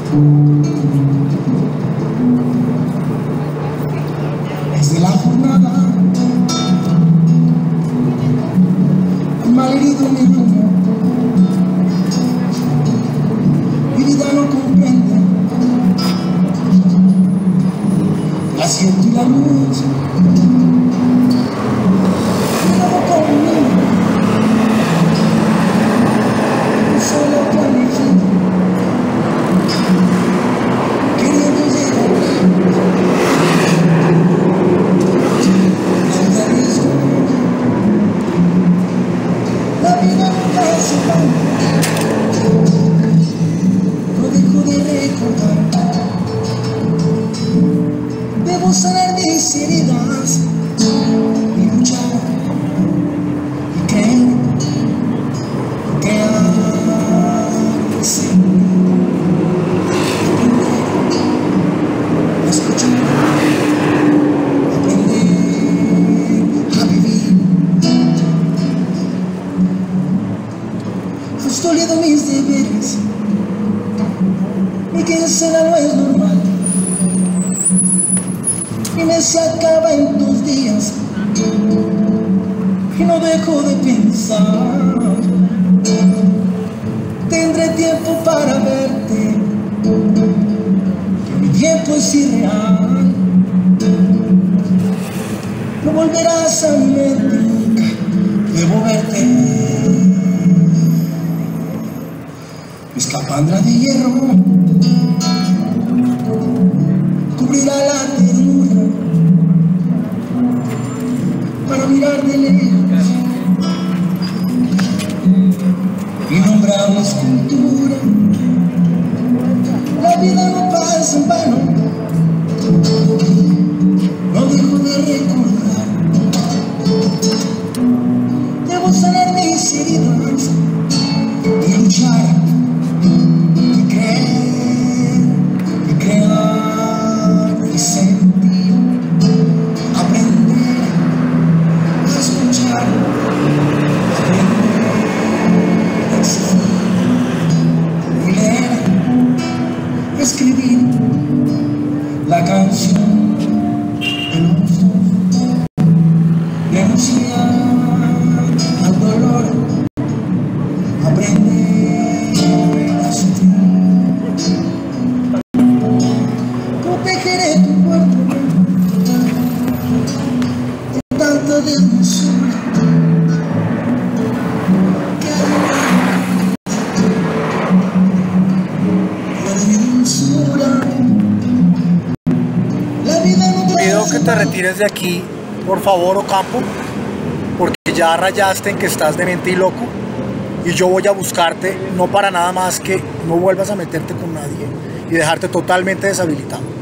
Desde la jornada, el malherido mi alma, mi vida no comprende el asiento y la luz. Cuidado conmigo, un solo planeta, queriendo llegar. La vida nunca se va, no dejo de recordar. Debo sanar mis heridas y luchar y creer, crear y seguir, aprender a escuchar, aprender a vivir. Has dolido mis deberes, mi quincena no es normal, mi mes se acaba en 2 días y no dejo de pensar. Tendré tiempo para verte, que mi tiempo es irreal. No volverás a mi mente nunca, debo verte. Mi escafandra de hierro cubrirá la ternura para mirar de lejos. Mi nombre a una escultura. La vida no pasa en vano, no dejo de recordar. Debo sanar mis heridas y luchar y creer y crear y sentir, aprender a escuchar, aprender a exigir y leer, escribir la canción de los dos, renunciar al dolor, aprender a sufrir. Protegeré tu cuerpo de tanta desmesura que hay en mi dulzura. La vida no Pido que te retires de aquí, por favor, Ocampo, porque ya rayaste en que estás demente y loco, y yo voy a buscarte, no para nada más que no vuelvas a meterte con nadie y dejarte totalmente deshabilitado.